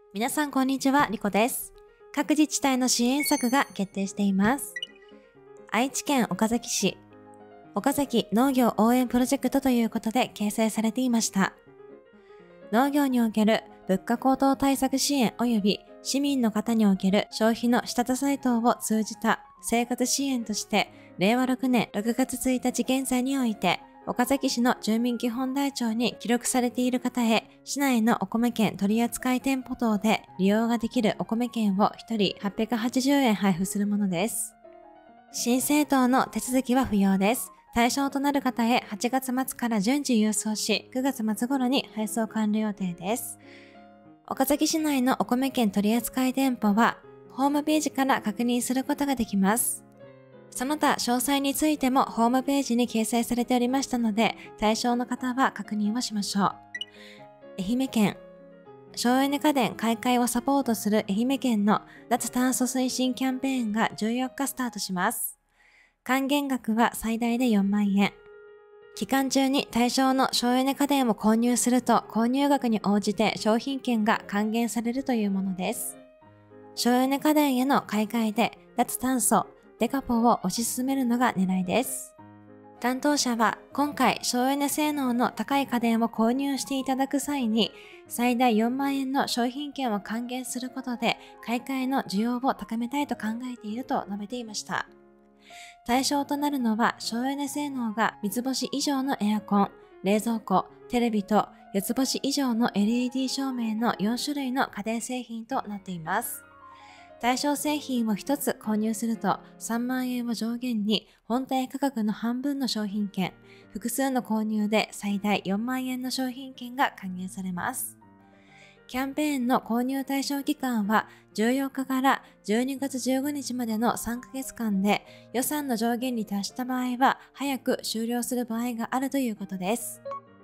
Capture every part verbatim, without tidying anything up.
皆さんこんにちは、リコです。各自治体の支援策が決定しています。愛知県岡崎市、岡崎農業応援プロジェクトということで掲載されていました。農業における物価高騰対策支援及び市民の方における消費の下支え等を通じた生活支援として、れいわろくねんろくがつついたち現在において、岡崎市の住民基本台帳に記録されている方へ、市内のお米券取扱店舗等で利用ができるお米券をひとりはっぴゃくはちじゅうえん配布するものです。申請等の手続きは不要です。対象となる方へはちがつまつから順次郵送し、くがつまつ頃に配送完了予定です。岡崎市内のお米券取扱店舗は、ホームページから確認することができます。その他詳細についてもホームページに掲載されておりましたので、対象の方は確認をしましょう。愛媛県、省エネ家電買い替えをサポートする愛媛県の脱炭素推進キャンペーンがじゅうよっかスタートします。還元額は最大でよんまんえん。期間中に対象の省エネ家電を購入すると、購入額に応じて商品券が還元されるというものです。省エネ家電への買い替えで脱炭素、デカポを推し進めるのが狙いです。担当者は今回省エネ性能の高い家電を購入していただく際に最大よんまんえんの商品券を還元することで買い替えの需要を高めたいと考えていると述べていました。対象となるのは省エネ性能がみつぼし以上のエアコン、冷蔵庫、テレビとよっつぼし以上の エルイーディー 照明のよんしゅるいの家電製品となっています。対象製品をひとつ購入するとさんまんえんを上限に本体価格の半分の商品券、複数の購入で最大よんまんえんの商品券が還元されます。キャンペーンの購入対象期間はじゅうよっかからじゅうにがつじゅうごにちまでのさんかげつかんで、予算の上限に達した場合は早く終了する場合があるということです。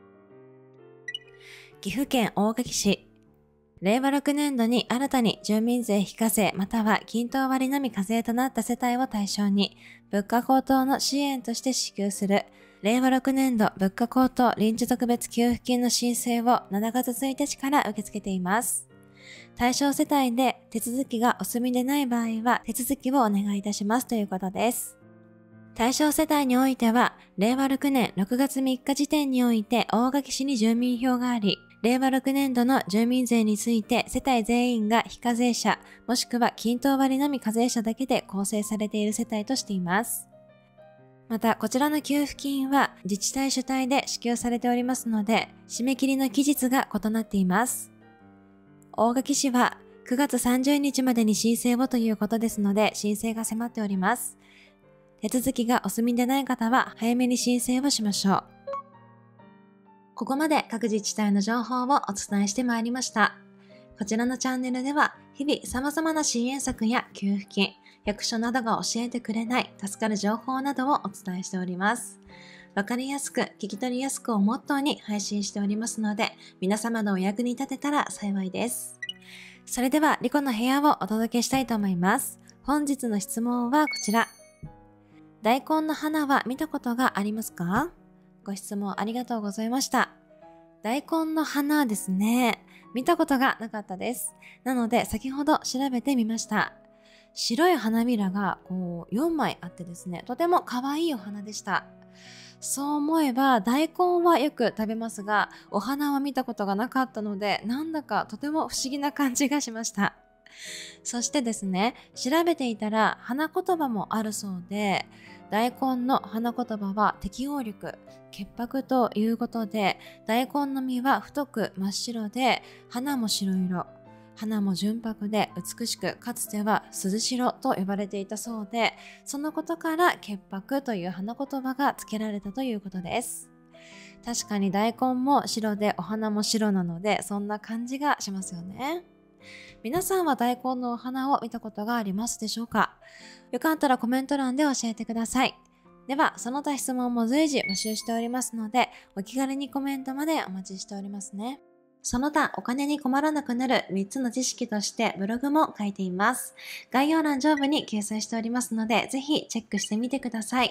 岐阜県大垣市、れいわろくねんどに新たに住民税非課税または均等割のみ課税となった世帯を対象に物価高騰の支援として支給するれいわろくねんど物価高騰臨時特別給付金の申請をしちがつついたちから受け付けています。対象世帯で手続きがお済みでない場合は手続きをお願いいたしますということです。対象世帯においてはれいわろくねんろくがつみっか時点において大垣市に住民票があり、れいわろくねんどの住民税について世帯全員が非課税者もしくは均等割のみ課税者だけで構成されている世帯としています。またこちらの給付金は自治体主体で支給されておりますので、締め切りの期日が異なっています。大垣市はくがつさんじゅうにちまでに申請をということですので、申請が迫っております。手続きがお済みでない方は早めに申請をしましょう。ここまで各自治体の情報をお伝えしてまいりました。こちらのチャンネルでは日々様々な支援策や給付金、役所などが教えてくれない助かる情報などをお伝えしております。わかりやすく聞き取りやすくをモットーに配信しておりますので、皆様のお役に立てたら幸いです。それではリコの部屋をお届けしたいと思います。本日の質問はこちら。大根の花は見たことがありますか？ご質問ありがとうございました。大根の花ですね。見たことがなかったです。なので先ほど調べてみました。白い花びらがこうよんまいあってですね、とても可愛いお花でした。そう思えば大根はよく食べますが、お花は見たことがなかったので、なんだかとても不思議な感じがしました。そしてですね、調べていたら花言葉もあるそうで、大根の花言葉は適応力、潔白ということで、大根の実は太く真っ白で、花も白色、花も純白で美しく、かつては鈴代と呼ばれていたそうで、そのことから潔白という花言葉が付けられたということです。確かに大根も白でお花も白なので、そんな感じがしますよね。皆さんは大根のお花を見たことがありますでしょうか？よかったらコメント欄で教えてください。では、その他質問も随時募集しておりますので、お気軽にコメントまでお待ちしておりますね。その他、お金に困らなくなるみっつの知識としてブログも書いています。概要欄上部に掲載しておりますので、ぜひチェックしてみてください。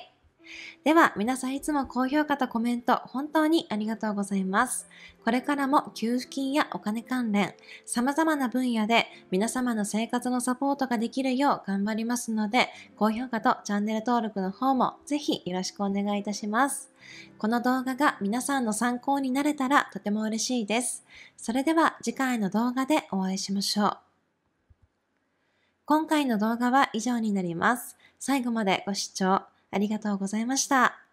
では、皆さんいつも高評価とコメント、本当にありがとうございます。これからも給付金やお金関連、様々な分野で皆様の生活のサポートができるよう頑張りますので、高評価とチャンネル登録の方もぜひよろしくお願いいたします。この動画が皆さんの参考になれたらとても嬉しいです。それでは次回の動画でお会いしましょう。今回の動画は以上になります。最後までご視聴ありがとうございました。